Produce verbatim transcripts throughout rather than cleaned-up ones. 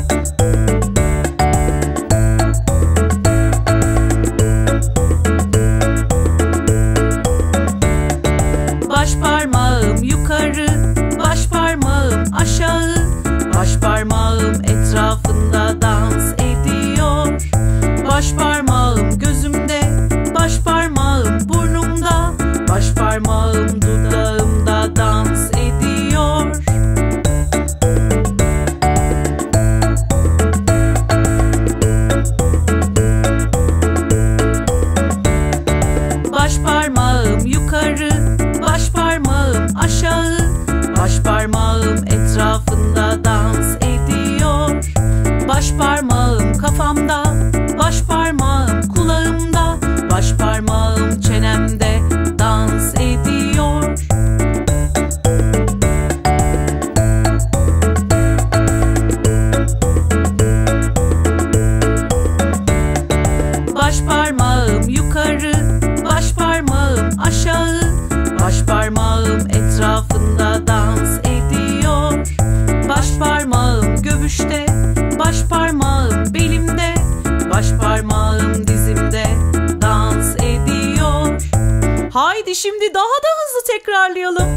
Baş parmağım yukarı, baş parmağım aşağı. Baş parmağım etrafında dans ediyor. Baş parmağım gözümde, baş parmağım burnumda. Baş parmağım dudağımda dans ediyor. Baş parmağım yukarı, baş parmağım aşağı. Baş parmağım etrafında dans ediyor. Baş parmağım kafamda, baş parmağım kulağımda. Baş parmağım çenemde dans ediyor. Baş parmağım yukarı, baş parmağım aşağı. Baş parmağım etrafında dans ediyor. Baş parmağım göbüşte, baş parmağım belimde. Baş parmağım dizimde dans ediyor. Haydi şimdi daha da hızlı tekrarlayalım.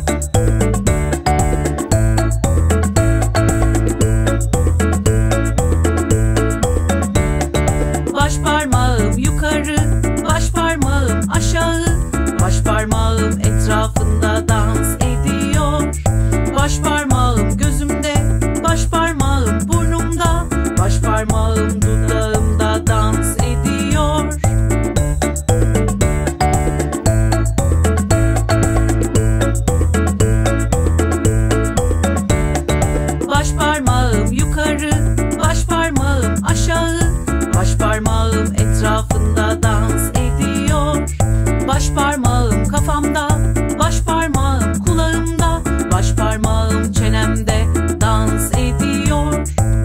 Baş parmağım yukarı, baş parmağım aşağı. Baş parmağım etrafında dans ediyor. Baş parmağım gözümde, baş parmağım burnumda. Baş parmağım dudağımda dans ediyor. Baş parmağım yukarı, baş parmağım aşağı. Baş parmağım etrafında dans ediyor. Baş parmağım kafamda, baş parmağım kulağımda. Baş parmağım çenemde dans ediyor.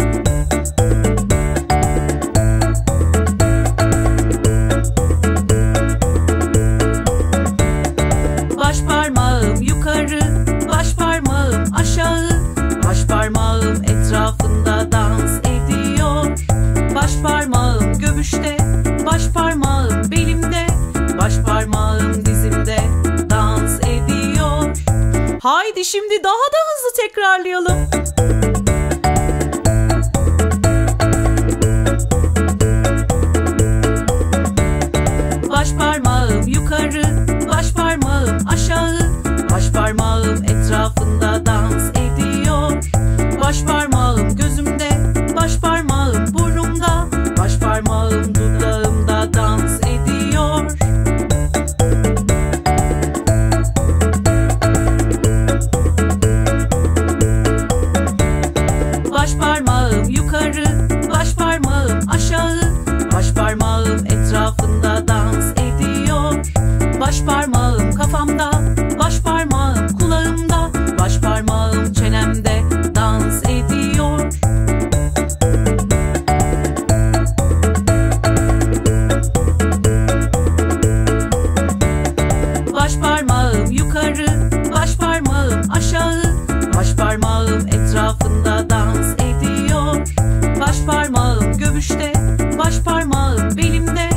Baş parmağım yukarı, baş parmağım aşağı. Baş parmağım etrafında dans ediyor. Baş parmağım göbüşte, baş parmağım belimde. Baş parmağım dizimde dans ediyor. Haydi şimdi daha da hızlı tekrarlayalım. Baş parmağım yukarı, baş parmağım aşağı. Baş parmağım etrafında dans ediyor. Baş parmağım gözümde, baş parmağım burnumda. Baş parmağım dudağımda dans ediyor. Baş parmağım yukarı, baş parmağım aşağı. Baş parmağım etrafında dans ediyor. Baş parmağım kafamda, baş parmağım kulağımda. Baş parmağım çenemde dans ediyor. Baş parmağım yukarı, baş parmağım aşağı. Baş parmağım etrafında dans ediyor. Baş parmağım göbüşte, baş parmağım belimde.